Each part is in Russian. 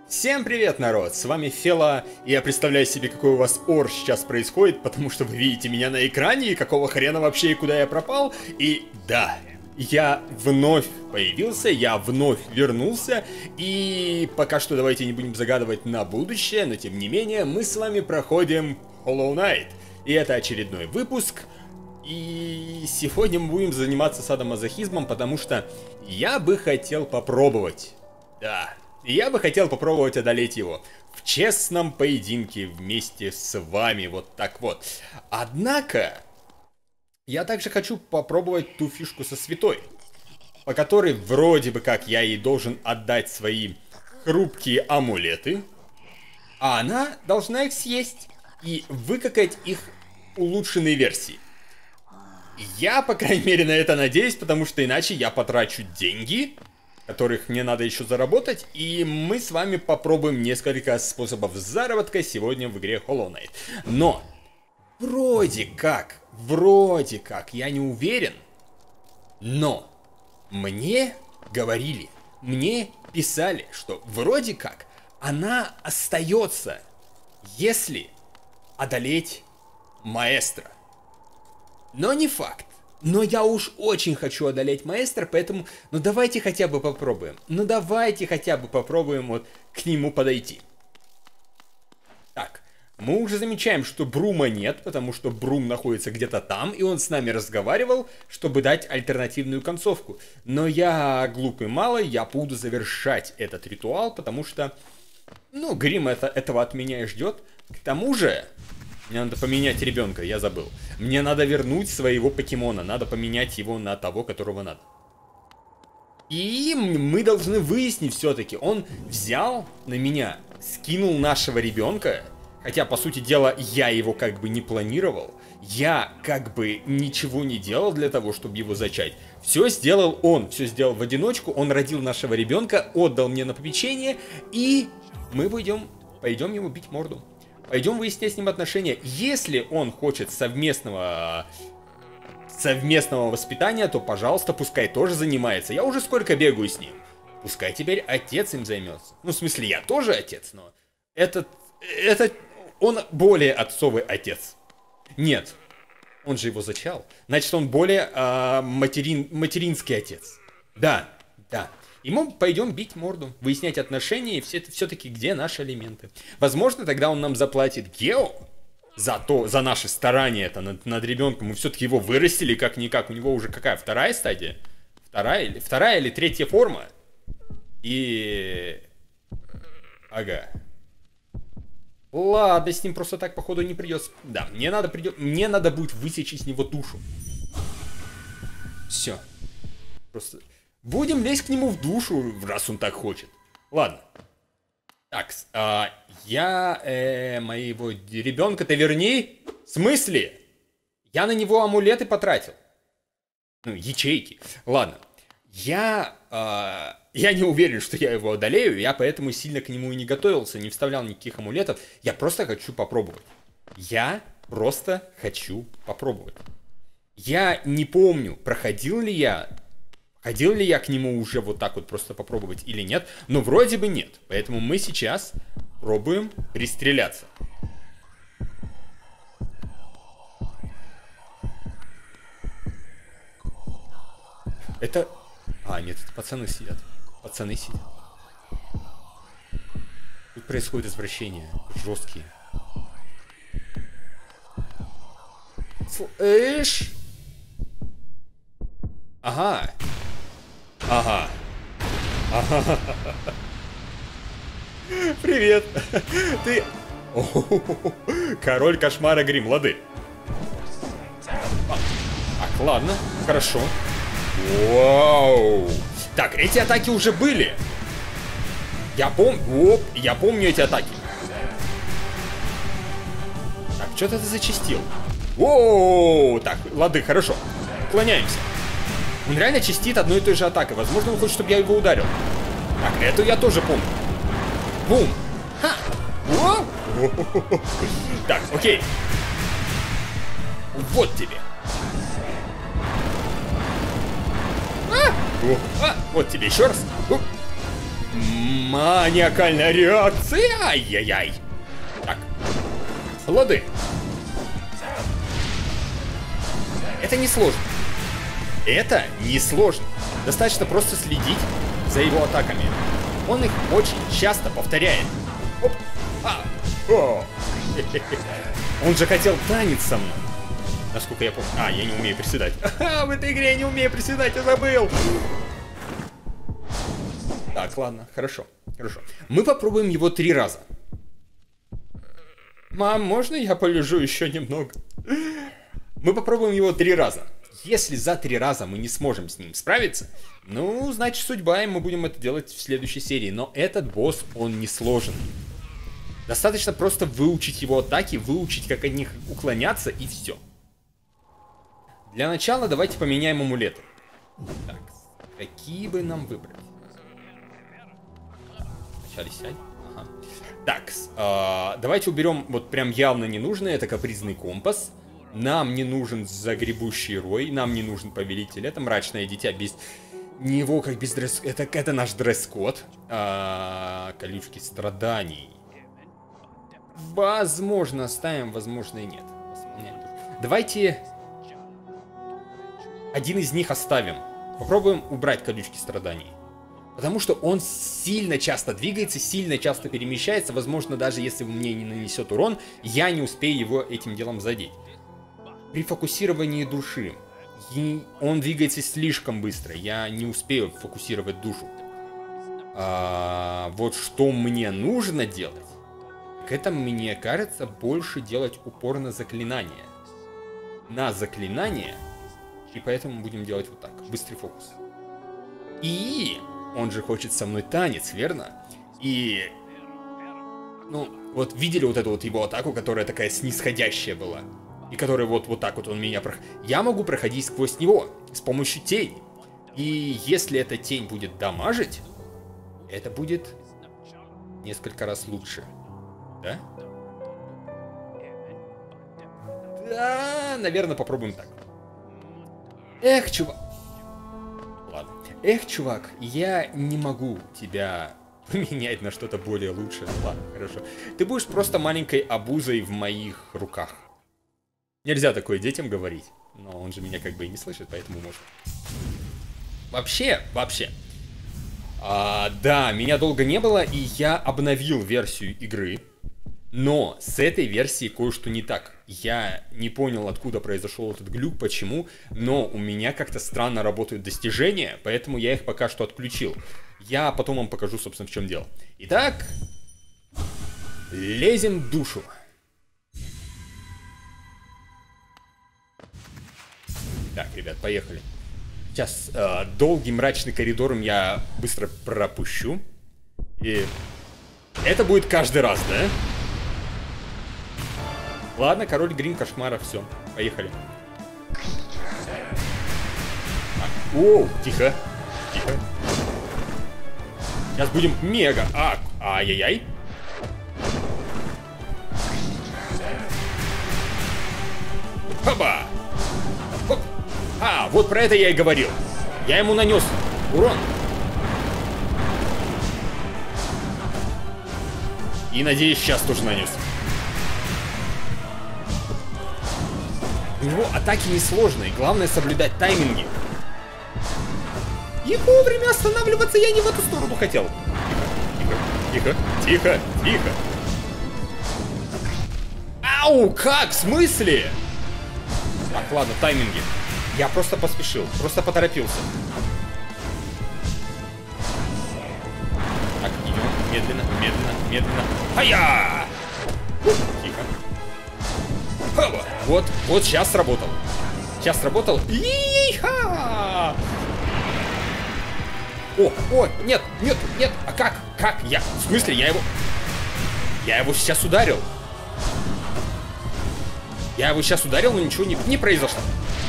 Всем привет, народ! С вами Фела, и я представляю себе, какой у вас ор сейчас происходит, потому что вы видите меня на экране, и какого хрена вообще, и куда я пропал. И да, я вновь появился, я вновь вернулся, и пока что давайте не будем загадывать на будущее, но тем не менее, мы с вами проходим Hollow Knight. И это очередной выпуск, и сегодня мы будем заниматься садомазохизмом, потому что я бы хотел попробовать, да... Я бы хотел попробовать одолеть его в честном поединке вместе с вами, вот так вот. Однако, я также хочу попробовать ту фишку со святой, по которой вроде бы как я ей должен отдать свои хрупкие амулеты, а она должна их съесть и выкакать их улучшенные версии. Я, по крайней мере, на это надеюсь, потому что иначе я потрачу деньги, которых мне надо еще заработать, и мы с вами попробуем несколько способов заработка сегодня в игре Hollow Knight. Но, вроде как, я не уверен, но мне говорили, мне писали, что вроде как она остается, если одолеть маэстро. Но не факт. Но я уж очень хочу одолеть маэстро, поэтому, ну давайте хотя бы попробуем. Ну давайте хотя бы попробуем вот к нему подойти. Так, мы уже замечаем, что Брума нет, потому что Брум находится где-то там, и он с нами разговаривал, чтобы дать альтернативную концовку. Но я глупый малый, я буду завершать этот ритуал, потому что, ну, Грим этого от меня и ждет. К тому же... Мне надо поменять ребенка, я забыл. Мне надо вернуть своего покемона. Надо поменять его на того, которого надо. И мы должны выяснить все-таки. Он взял на меня, скинул нашего ребенка. Хотя, по сути дела, я его как бы не планировал. Я как бы ничего не делал для того, чтобы его зачать. Все сделал он. Все сделал в одиночку. Он родил нашего ребенка, отдал мне на попечение. И мы пойдем ему бить морду. Пойдем выяснять с ним отношения. Если он хочет совместного воспитания, то, пожалуйста, пускай тоже занимается. Я уже сколько бегаю с ним. Пускай теперь отец им займется. Ну, в смысле, я тоже отец, но... Он более отцовый отец. Нет, он же его зачал. Значит, он более материнский отец. Да. И мы пойдем бить морду, выяснять отношения и все-таки где наши элементы. Возможно, тогда он нам заплатит Гео за наши старания над ребенком. Мы все-таки его вырастили как-никак. У него уже какая? Вторая стадия? Вторая или третья форма? И... Ага. Ладно, с ним просто так, походу, не придется. Да, мне надо будет высечь из него душу. Все. Просто... Будем лезть к нему в душу, раз он так хочет. Ладно. Так, моего ребенка-то верни. В смысле? Я на него амулеты потратил. Ну, ячейки. Ладно. Я не уверен, что я его одолею. Я поэтому сильно к нему и не готовился, не вставлял никаких амулетов. Я просто хочу попробовать. Я не помню, ходил ли я к нему уже вот так вот просто попробовать или нет, но вроде бы нет. Поэтому мы сейчас пробуем пристреляться. Это... нет, это пацаны сидят. Тут происходит извращение. Жесткие. Слышь? Ага. Привет. Ты... Король кошмара Грим, лады. Так, ладно, хорошо. Вау. Так, эти атаки уже были. Я помню эти атаки. Так, что-то ты зачастил. Воу. Так, лады, хорошо. Уклоняемся. Он реально чистит одной и той же атакой. Возможно, он хочет, чтобы я его ударил. Так, эту я тоже помню. Бум! Ха! О! Так, окей. Вот тебе. Вот тебе еще раз. Маниакальная реакция! Ай-яй-яй! Так. Лады. Это несложно. Это несложно. Достаточно просто следить за его атаками. Он их очень часто повторяет. Оп. О. Он же хотел танец со мной. Насколько я помню. Я не умею приседать. В этой игре я не умею приседать, я забыл. Так, ладно, хорошо. Хорошо. Мы попробуем его 3 раза. Мам, можно я полежу еще немного? Мы попробуем его 3 раза. Если за 3 раза мы не сможем с ним справиться, ну, значит, судьба, и мы будем это делать в следующей серии. Но этот босс, он не сложен. Достаточно просто выучить его атаки, выучить, как от них уклоняться, и все. Для начала давайте поменяем амулеты. Так, какие бы нам выбрать? Вначале сядь. Ага. Так, давайте уберем вот прям явно ненужное. Это капризный компас. Нам не нужен загребущий рой. Нам не нужен повелитель. Это мрачное дитя без него, как без дресс... Это наш дресс-код. Колючки страданий. Возможно, оставим, возможно и нет. Давайте один из них оставим. Попробуем убрать колючки страданий. Потому что он сильно часто двигается, сильно часто перемещается. Возможно, даже если он мне не нанесет урон, я не успею его этим делом задеть. При фокусировании души он двигается слишком быстро. Я не успею фокусировать душу. Вот что мне нужно делать, так это, мне кажется, больше делать упор на заклинания. На заклинания. И поэтому будем делать вот так. Быстрый фокус. И он же хочет со мной танец, верно? И... Ну, вот видели вот эту вот его атаку, которая такая снисходящая была? И которая вот так вот он меня... Я могу проходить сквозь него с помощью тени. И если эта тень будет дамажить, это будет несколько раз лучше. Да? Да, наверное, попробуем так. Эх, чувак. Ладно. Эх, чувак, я не могу тебя поменять на что-то более лучшее. Ладно, хорошо. Ты будешь просто маленькой обузой в моих руках. Нельзя такое детям говорить. Но он же меня как бы и не слышит, поэтому можно. Вообще. Да, меня долго не было, и я обновил версию игры. Но с этой версией кое-что не так. Я не понял, откуда произошел этот глюк, почему, но у меня как-то странно работают достижения, поэтому я их пока что отключил. Я потом вам покажу, собственно, в чем дело. Итак, лезем в душу. Так, ребят, поехали. Сейчас долгий мрачный коридором я быстро пропущу. И это будет каждый раз, да? Ладно, король Грим кошмара, все, поехали. Оу, тихо, тихо. Сейчас будем мега. Ай-яй-яй. Хоба! Хоп. Вот про это я и говорил. Я ему нанес урон. И надеюсь, сейчас тоже нанес. У него атаки несложные, главное соблюдать тайминги. И вовремя останавливаться, я не в эту сторону хотел. Тихо, тихо, тихо, тихо. Ау, как? В смысле? Так, ладно, тайминги. Я просто поспешил, просто поторопился. Так, идем медленно, медленно, медленно. Ай-я! Тихо. Вот сейчас сработал. Сейчас сработал. И-ха! О, нет, нет, нет. А как? Как? В смысле, я его сейчас ударил. Я его сейчас ударил, но ничего не произошло.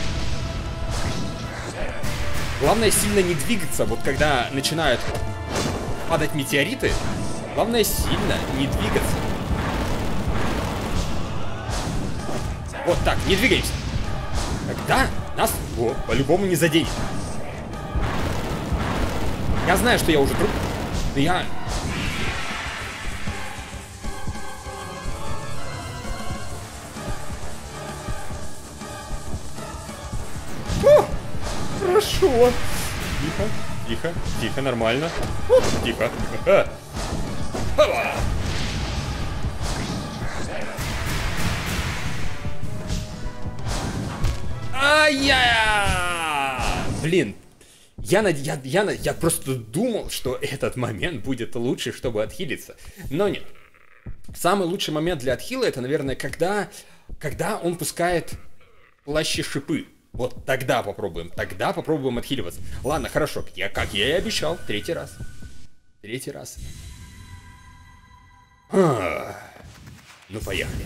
Главное сильно не двигаться. Вот когда начинают падать метеориты, главное сильно не двигаться. Вот так, не двигаемся. Тогда нас по-любому не заденет. Я знаю, что я уже труп. Я... О, хорошо. Тихо, тихо, тихо, нормально. Оп, тихо. Опа. Ай-я-я! Блин, я просто думал, что этот момент будет лучше, чтобы отхилиться. Но нет. Самый лучший момент для отхила это, наверное, когда он пускает плащи шипы. Вот тогда попробуем отхиливаться. Ладно, хорошо, как я и обещал, третий раз. Ну, поехали.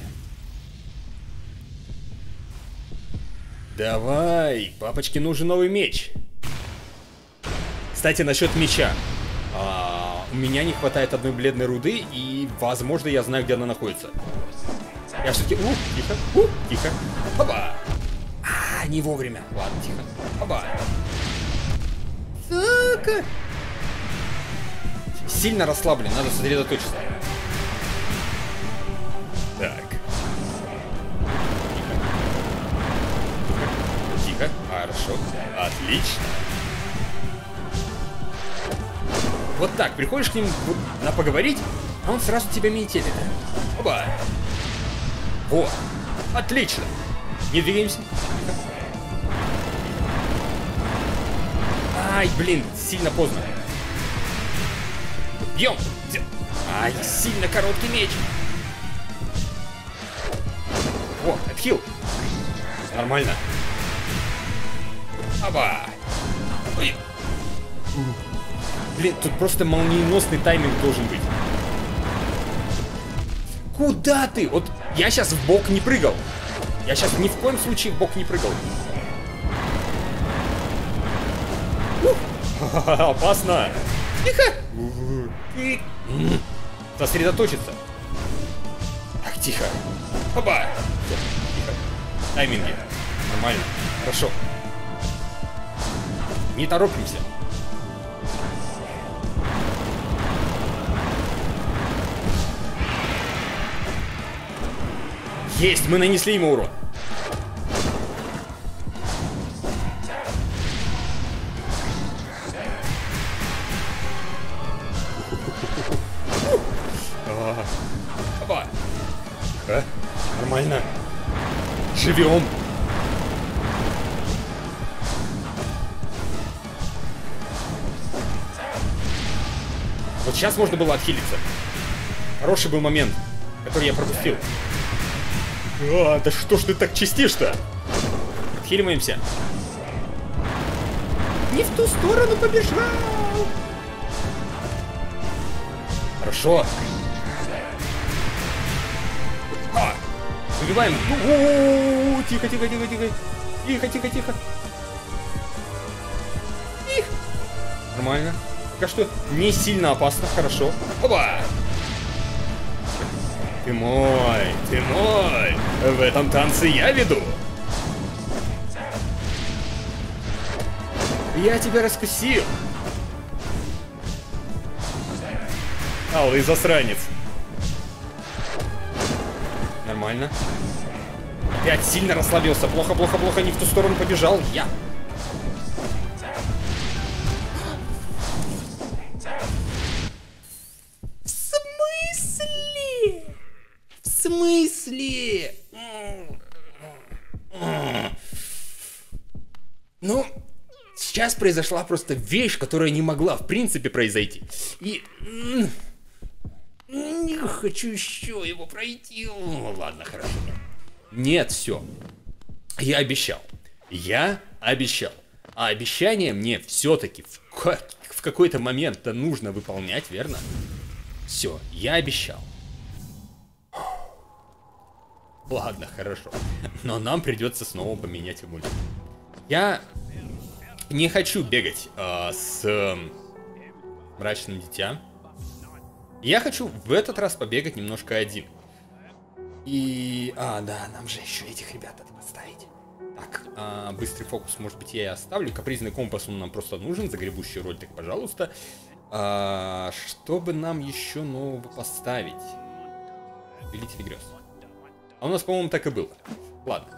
Давай, папочке нужен новый меч. Кстати, насчет меча. У меня не хватает одной бледной руды, и, возможно, я знаю, где она находится. Я все-таки... Тихо, тихо. Опа! Не вовремя. Ладно, тихо. Опа! Так. Сильно расслаблен, надо сосредоточиться. Так. Тихо. Хорошо. Отлично. Вот так, приходишь к ним на поговорить, а он сразу тебя метелит. Опа! Вот. Отлично. Не двигаемся. Ай, блин, сильно поздно. Бьем. Ай, сильно короткий меч. О, отхил. Нормально. Оба. Ой. Блин, тут просто молниеносный тайминг должен быть. Куда ты? Вот я сейчас в бок не прыгал. Я сейчас ни в коем случае в бок не прыгал. Опасно. Тихо. Сосредоточиться. Так, тихо. Опа. Тихо. Тайминги. Нормально. Хорошо. Не торопимся. Есть, мы нанесли ему урон. Опа. Нормально. Живем. Вот сейчас можно было отхилиться. Хороший был момент, который я пропустил. Да что ж ты так чистишь-то? Отхиливаемся. Не в ту сторону побежал. Хорошо. Выбиваем. Тихо, тихо, тихо, тихо. Тихо, тихо, тихо. Тихо. Нормально. Пока что не сильно опасно. Хорошо. Опа! Ты мой, ты мой. В этом танце я веду. Я тебя раскусил. Алый засранец. Нормально. Опять сильно расслабился. Плохо, плохо, плохо. Не в ту сторону побежал. Я. В смысле? В смысле? Ну, сейчас произошла просто вещь, которая не могла в принципе произойти. И... не хочу еще его пройти. Ладно, хорошо. Нет, все. Я обещал. Я обещал. А обещание мне все-таки в какой-то момент-то нужно выполнять, верно? Все, я обещал. Ладно, хорошо. Но нам придется снова поменять амулет. Я не хочу бегать с мрачным дитя. Я хочу в этот раз побегать немножко один. И... да, нам же еще этих ребят надо поставить. Так, быстрый фокус, может быть, я и оставлю. Капризный компас, он нам просто нужен. Загребущую роль, так пожалуйста. Что бы нам еще нового поставить? Повелитель грез. А у нас, по-моему, так и было. Ладно.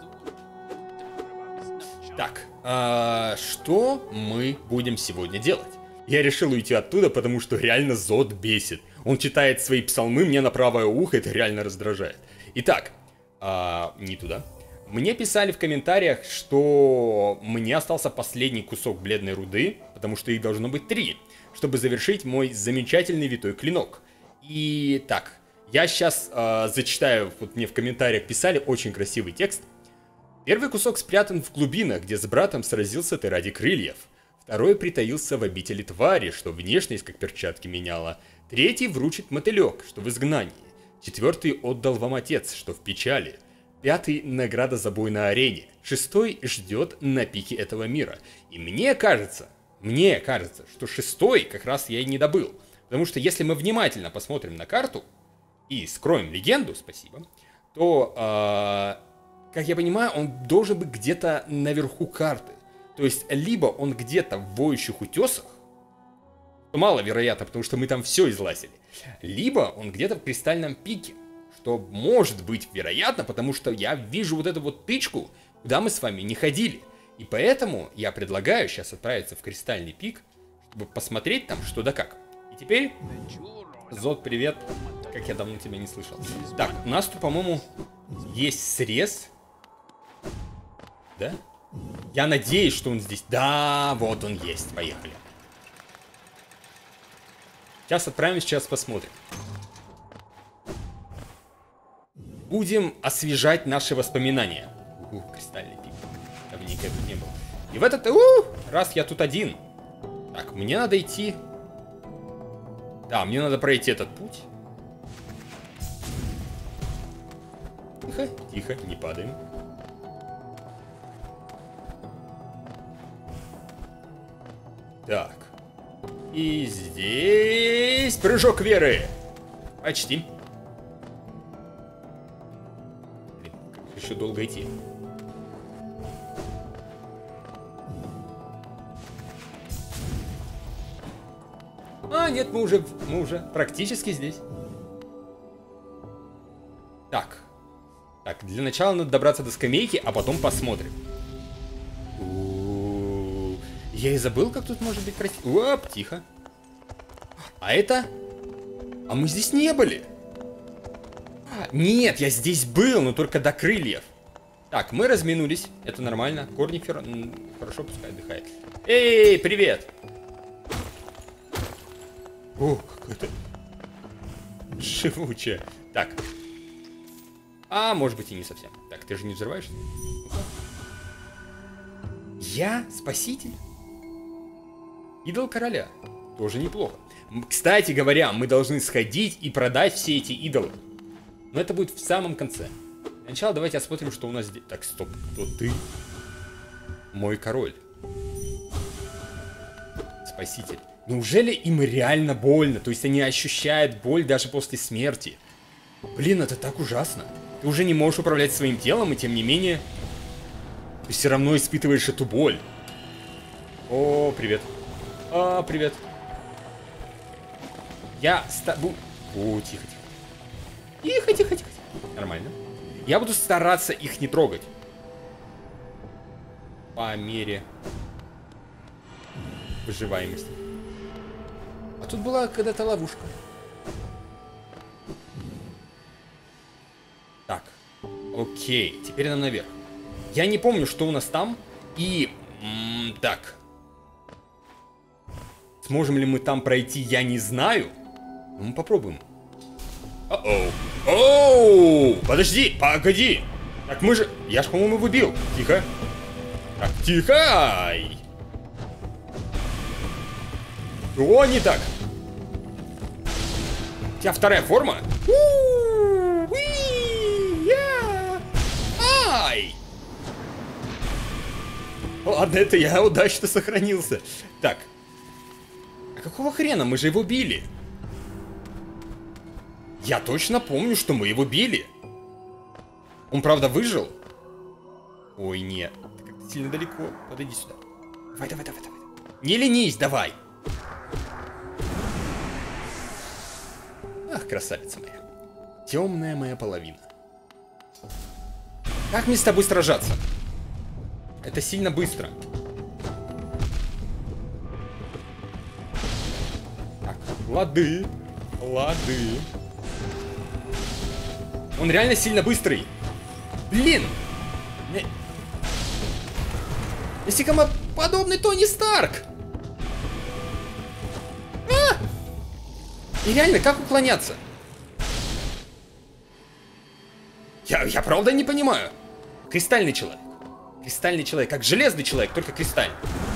Так, что мы будем сегодня делать? Я решил уйти оттуда, потому что реально Зод бесит. Он читает свои псалмы мне на правое ухо, это реально раздражает. Итак, не туда. Мне писали в комментариях, что мне остался последний кусок бледной руды, потому что их должно быть 3, чтобы завершить мой замечательный витой клинок. И так, я сейчас зачитаю, вот мне в комментариях писали очень красивый текст. Первый кусок спрятан в глубинах, где с братом сразился ты ради крыльев. Второй притаился в обители твари, что внешность как перчатки меняла. Третий вручит мотылек, что в изгнании. Четвертый отдал вам отец, что в печали. Пятый — награда за бой на арене. Шестой ждет на пике этого мира. И мне кажется, что шестой как раз я и не добыл. Потому что если мы внимательно посмотрим на карту и скроем легенду, спасибо, то, как я понимаю, он должен быть где-то наверху карты. То есть, либо он где-то в воющих утесах, что маловероятно, потому что мы там все излазили, либо он где-то в кристальном пике, что может быть вероятно, потому что я вижу вот эту вот тычку, куда мы с вами не ходили. И поэтому я предлагаю сейчас отправиться в кристальный пик, чтобы посмотреть там что да как. И теперь, Зод, привет, как я давно тебя не слышал. Так, у нас тут, по-моему, есть срез. Да? Я надеюсь, что он здесь. Да, вот он есть. Поехали. Сейчас отправимся, сейчас посмотрим. Будем освежать наши воспоминания. Кристальный пик. Давненько тут не было. И в этот... раз я тут один. Так, мне надо идти... Да, мне надо пройти этот путь. Тихо, тихо, не падаем. Так. И здесь прыжок веры. Почти. Блин, как еще долго идти. Нет, мы уже практически здесь. Так. Так, для начала надо добраться до скамейки, а потом посмотрим. Я и забыл, как тут может быть красиво. Оп, тихо. А это? А мы здесь не были. Нет, я здесь был, но только до крыльев. Так, мы разминулись. Это нормально. Корнифер, хорошо, пускай отдыхает. Эй, привет. О, какая-то живучая. Так. Может быть и не совсем. Так, ты же не взрываешься? Я спаситель? Идол короля. Тоже неплохо. Кстати говоря, мы должны сходить и продать все эти идолы. Но это будет в самом конце. Для начала давайте осмотрим, что у нас здесь. Так, стоп. Кто ты? Мой король. Спаситель. Неужели им реально больно? То есть они ощущают боль даже после смерти? Блин, это так ужасно. Ты уже не можешь управлять своим телом, и тем не менее... Ты все равно испытываешь эту боль. О, привет. Привет. Я О, тихо, тихо. Тихо, тихо, тихо. Нормально. Я буду стараться их не трогать. По мере выживаемости. А тут была когда-то ловушка. Так. Окей. Теперь нам наверх. Я не помню, что у нас там. И... так. Сможем ли мы там пройти, я не знаю. Но мы попробуем. Оу! Подожди! Погоди! Так мы же... Я ж, по-моему, его убил. Тихо. Так, тихо! Что не так? У тебя вторая форма? Ай! Ладно, это я удачно сохранился. Так. А какого хрена? Мы же его били. Я точно помню, что мы его били. Он, правда, выжил? Ой, нет. Ты как-то сильно далеко. Подойди сюда. Давай, давай, давай, давай. Не ленись, давай. красавица моя. Темная моя половина. Как мне с тобой сражаться? Это сильно быстро. Так, лады. Лады. Он реально сильно быстрый. Блин! Насекомоподобный Тони Старк! А! И реально, как уклоняться? Я правда не понимаю. Кристальный человек. Кристальный человек, как железный человек, только кристальный.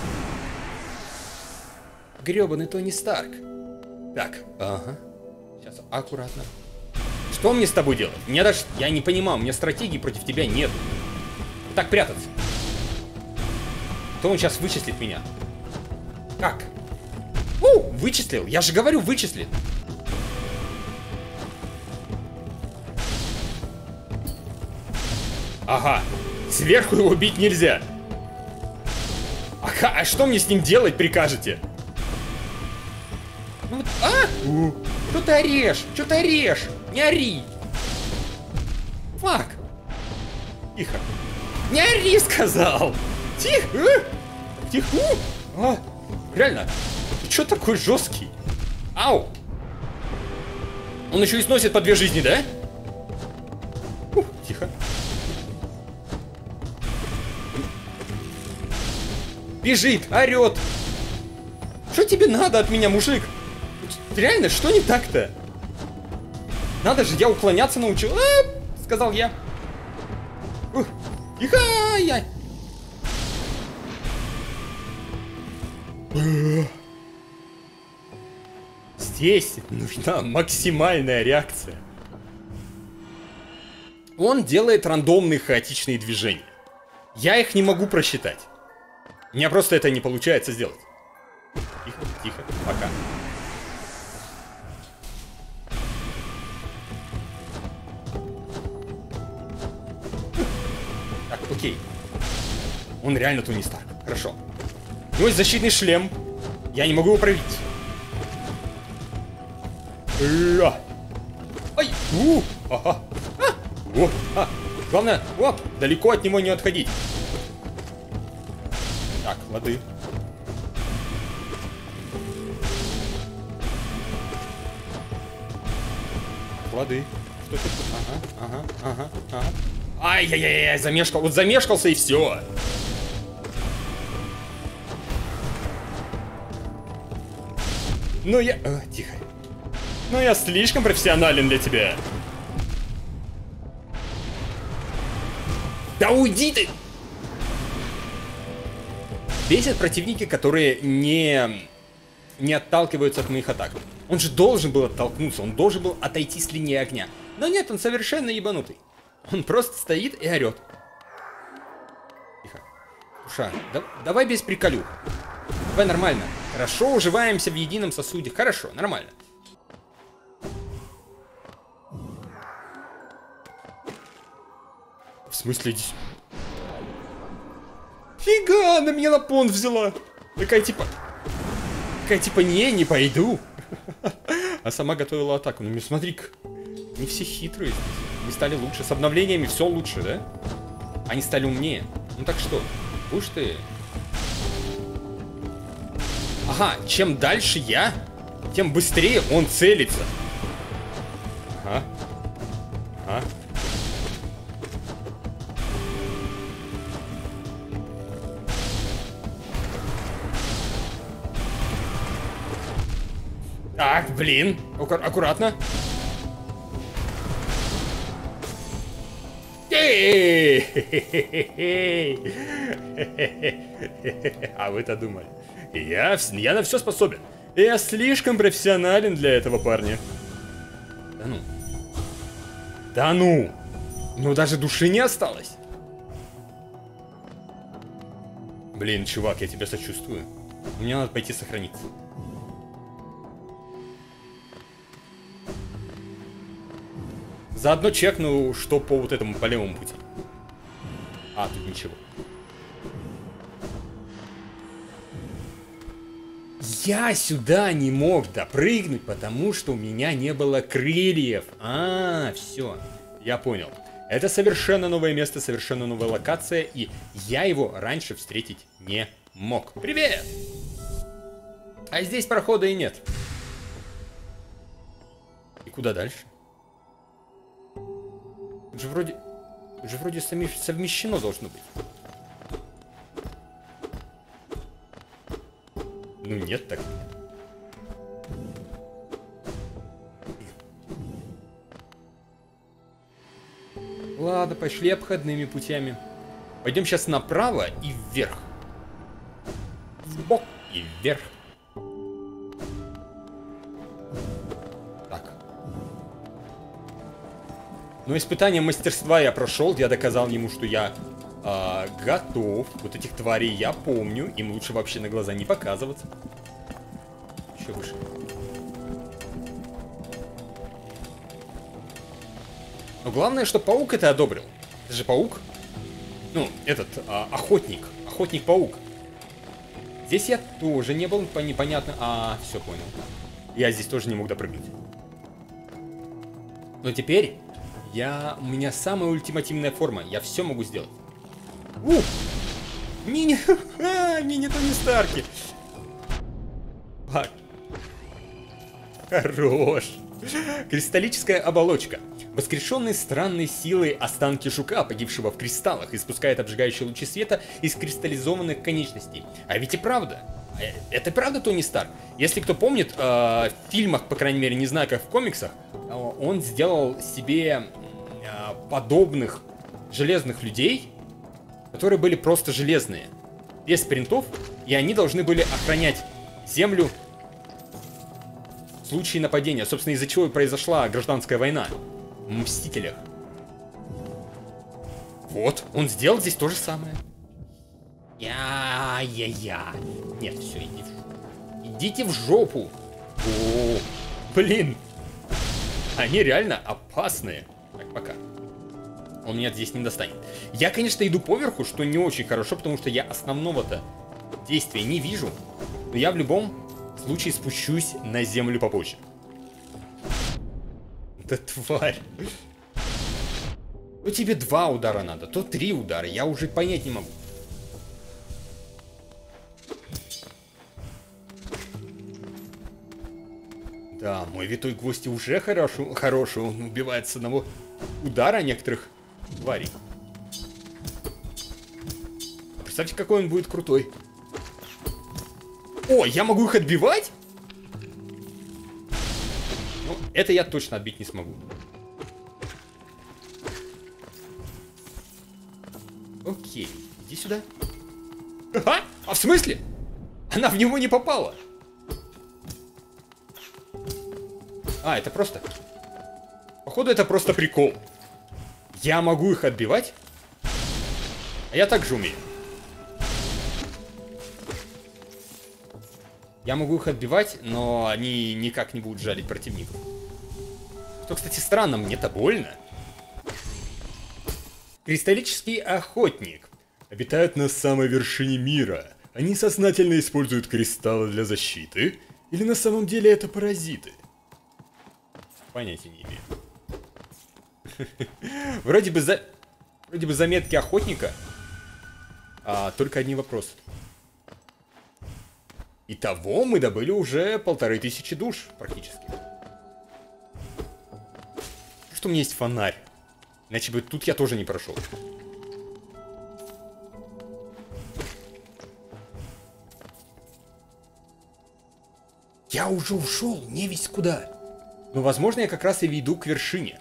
Гребаный Тони Старк. Так, ага. Сейчас аккуратно. Что мне с тобой делать? Мне даже... Я не понимаю, у меня стратегии против тебя нет. Так прятаться. То он сейчас вычислит меня. Как? Вычислил. Я же говорю, вычислит. Ага. Сверху его бить нельзя. Ага, а что мне с ним делать прикажете? Ну вот, что ты орешь? Что ты орешь? Не ори. Фак. Тихо. Не ори, сказал. Тихо. Тихо. Реально. Ты что такой жесткий? Ау. Он еще и сносит по 2 жизни, да? Тихо. Бежит, орет. Что тебе надо от меня, мужик? Реально, что не так-то? Надо же, я уклоняться научил. Сказал я. Тихо, я. Здесь нужна максимальная реакция. Он делает рандомные хаотичные движения. Я их не могу просчитать. У меня просто это не получается сделать. Тихо, тихо, пока. Так, окей. Он реально Тони Старк. Хорошо. У него есть защитный шлем. Я не могу его пробить. Ай! Ага. Главное, далеко от него не отходить. Так, лады. Лады. Что ты? Ага. Ай-яй-яй, замешкал. Вот замешкался и все. Ну я... тихо. Ну я слишком профессионален для тебя. Да уйди ты! Бесят противники, которые не отталкиваются от моих атак. Он же должен был оттолкнуться, он должен был отойти с линии огня. Но нет, он совершенно ебанутый. Он просто стоит и орет. Тихо. Душа, давай без приколюх. Давай нормально. Хорошо, уживаемся в едином сосуде. Хорошо, нормально. В смысле, иди... Фига, она меня на понт взяла. Такая типа, не пойду. А сама готовила атаку. Ну смотри-ка, не все хитрые. Они стали лучше. С обновлениями все лучше, да? Они стали умнее. Ну так что, будешь ты... Ага, чем дальше я, тем быстрее он целится. Ага. Ага. Так, блин. Аккуратно. А вы-то думали. Я на все способен. Я слишком профессионален для этого парня. Да ну. Да ну. Ну даже души не осталось. Блин, чувак, я тебя сочувствую. Мне надо пойти сохраниться. Заодно чекну, что по вот этому по левому пути. А, тут ничего. Я сюда не мог допрыгнуть, потому что у меня не было крыльев. Все. Я понял. Это совершенно новое место, совершенно новая локация, и я его раньше встретить не мог. Привет! А здесь прохода и нет. И куда дальше? Тут же вроде совмещено должно быть. Ну нет, так нет. Ладно, пошли обходными путями. Пойдем сейчас направо и вверх. Вбок и вверх. Так. Но испытание мастерства я прошел. Я доказал ему, что я готов. Вот этих тварей я помню. Им лучше вообще на глаза не показываться. Еще выше. Но главное, что паук это одобрил. Это же паук. Ну, этот, охотник. Охотник-паук. Здесь я тоже не был, непонятно. Все понял. Я здесь тоже не мог допрыгнуть. Но теперь у меня самая ультимативная форма. Я все могу сделать. Мини-Тони Старки. Хорош. Кристаллическая оболочка. Воскрешенные странной силой останки жука, погибшего в кристаллах, испускает обжигающие лучи света из кристаллизованных конечностей. А ведь и правда. Это правда Тони Старк? Если кто помнит, в фильмах, по крайней мере, не знаю, как в комиксах, он сделал себе подобных железных людей, которые были просто железные, без принтов, и они должны были охранять Землю в случае нападения. Собственно, из-за чего и произошла гражданская война. В Мстителях. Вот, он сделал здесь то же самое. Нет, все, идите в жопу. О, блин. Они реально опасные. Так, пока. Он меня здесь не достанет. Я, конечно, иду поверху, что не очень хорошо, потому что я основного-то действия не вижу. Но я в любом случае спущусь на землю попозже. Да тварь. То тебе 2 удара надо, то 3 удара. Я уже понять не могу. Да, мой витой гвоздь уже хороший. Он убивает с одного удара некоторых тварей. А представьте, какой он будет крутой. О, я могу их отбивать? Ну, это я точно отбить не смогу. Окей, иди сюда. А в смысле? Она в него не попала. Это просто... Походу, это просто прикол. Я могу их отбивать. А я также умею. Я могу их отбивать, но они никак не будут жалить противников. Что, кстати, странно, мне-то больно. Кристаллический охотник. Обитают на самой вершине мира. Они сознательно используют кристаллы для защиты? Или на самом деле это паразиты? Понятия не имею. Вроде бы заметки охотника. Только одни вопросы. Итого мы добыли уже 1500 душ, практически. Что у меня есть фонарь. Иначе бы тут я тоже не прошел. Я уже ушел, не весь куда. Но, возможно, я как раз и веду к вершине.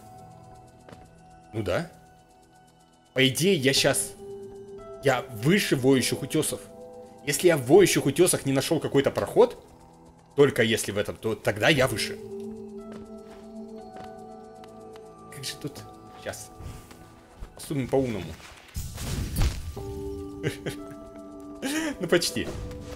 Ну да. По идее, я выше воющих утесов. Если я в воющих утесах не нашел какой-то проход, только если в этом, то тогда я выше. Как же тут... Сейчас. Поступим по-умному. Ну, почти.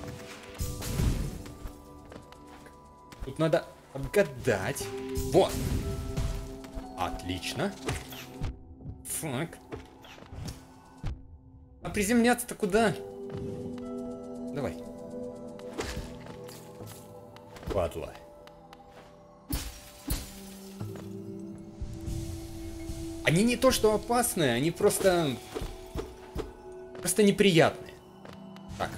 Тут надо отгадать. Вот. Отлично. Фак. А приземляться-то куда? Давай. Падла. Они не то что опасные, они просто неприятные. Так.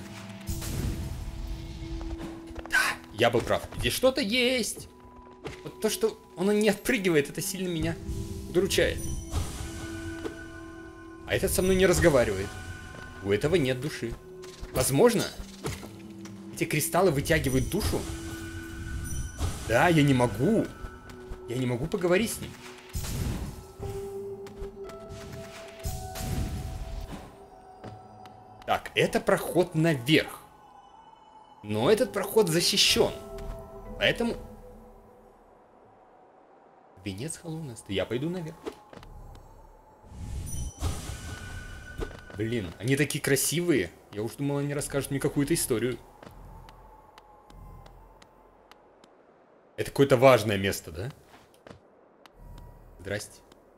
Да, я был прав. Здесь что-то есть. Вот то, что он не отпрыгивает, это сильно меня удручает. А этот со мной не разговаривает. У этого нет души. Возможно, эти кристаллы вытягивают душу? Да, я не могу. Я не могу поговорить с ним. Так, это проход наверх. Но этот проход защищен. Поэтому... Венец Халлоунеста. Я пойду наверх. Блин, они такие красивые. Я уж думал, они расскажут мне какую-то историю. Это какое-то важное место, да? Здрасте.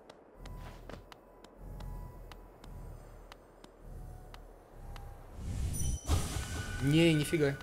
Не, нифига.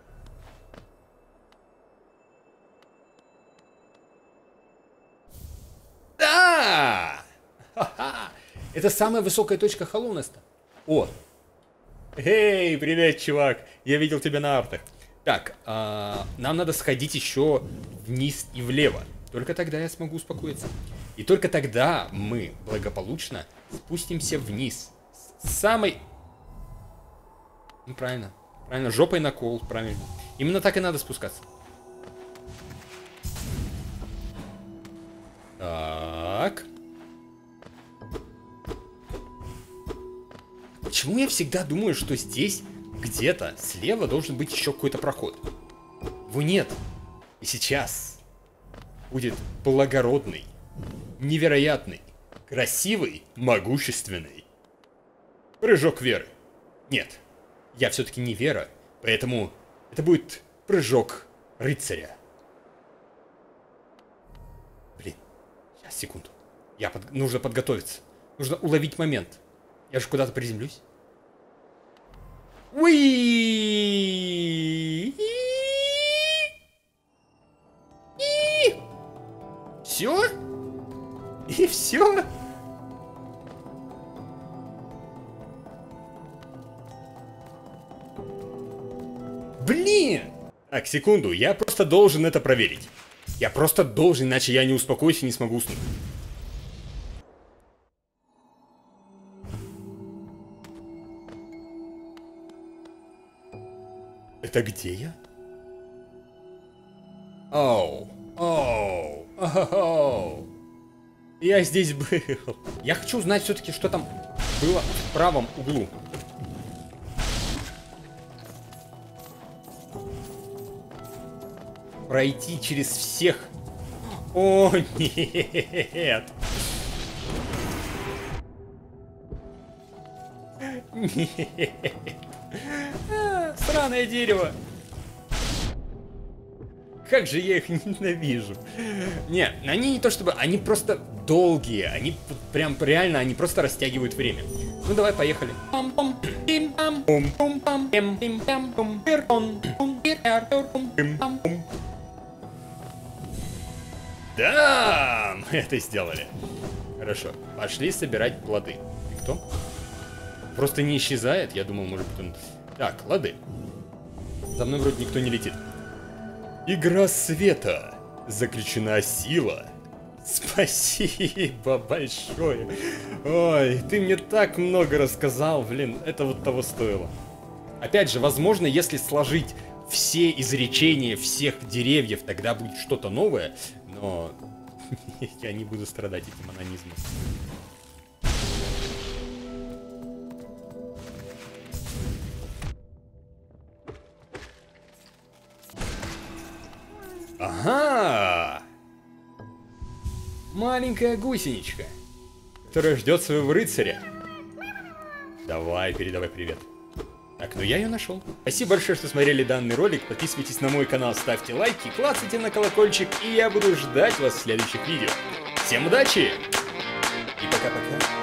Да! Ха-ха! Это самая высокая точка Халлоунеста. О! Эй, привет, чувак! Я видел тебя на артах. Так, нам надо сходить еще вниз и влево. Только тогда я смогу успокоиться. И только тогда мы благополучно спустимся вниз. С самой... Ну, правильно. Правильно, жопой на кол, правильно. Именно так и надо спускаться. Так. Почему я всегда думаю, что здесь где-то слева должен быть еще какой-то проход? Его нет. И сейчас будет благородный, невероятный, красивый, могущественный прыжок веры. Нет, я все-таки не Вера, поэтому это будет прыжок рыцаря. Блин, сейчас, секунду. Нужно подготовиться. Нужно уловить момент. Я же куда-то приземлюсь. Уи! Все? И все? Блин! Так, секунду, я просто должен это проверить. Я просто должен, иначе я не успокоюсь и не смогу уснуть. Это где я? Оу, оу, оу. Я здесь был. Я хочу узнать все-таки, что там было в правом углу. Пройти через всех. О, нет. Нет. Сраное дерево. Как же я их ненавижу. Не, они не то чтобы... Они просто долгие. Они прям реально, они просто растягивают время. Ну давай, поехали. Да, мы это сделали. Хорошо, пошли собирать плоды. И кто? Просто не исчезает? Я думал, может быть он... Так, лады. За мной вроде никто не летит. Игра света. Заключена сила. Спасибо большое. Ой, ты мне так много рассказал, блин, это вот того стоило. Опять же, возможно, если сложить все изречения всех деревьев, тогда будет что-то новое, но я не буду страдать этим анонизмом. Ага! Маленькая гусеничка, которая ждет своего рыцаря. Давай, передавай привет. Так, ну я ее нашел. Спасибо большое, что смотрели данный ролик. Подписывайтесь на мой канал, ставьте лайки, клацайте на колокольчик, и я буду ждать вас в следующих видео. Всем удачи! И пока-пока.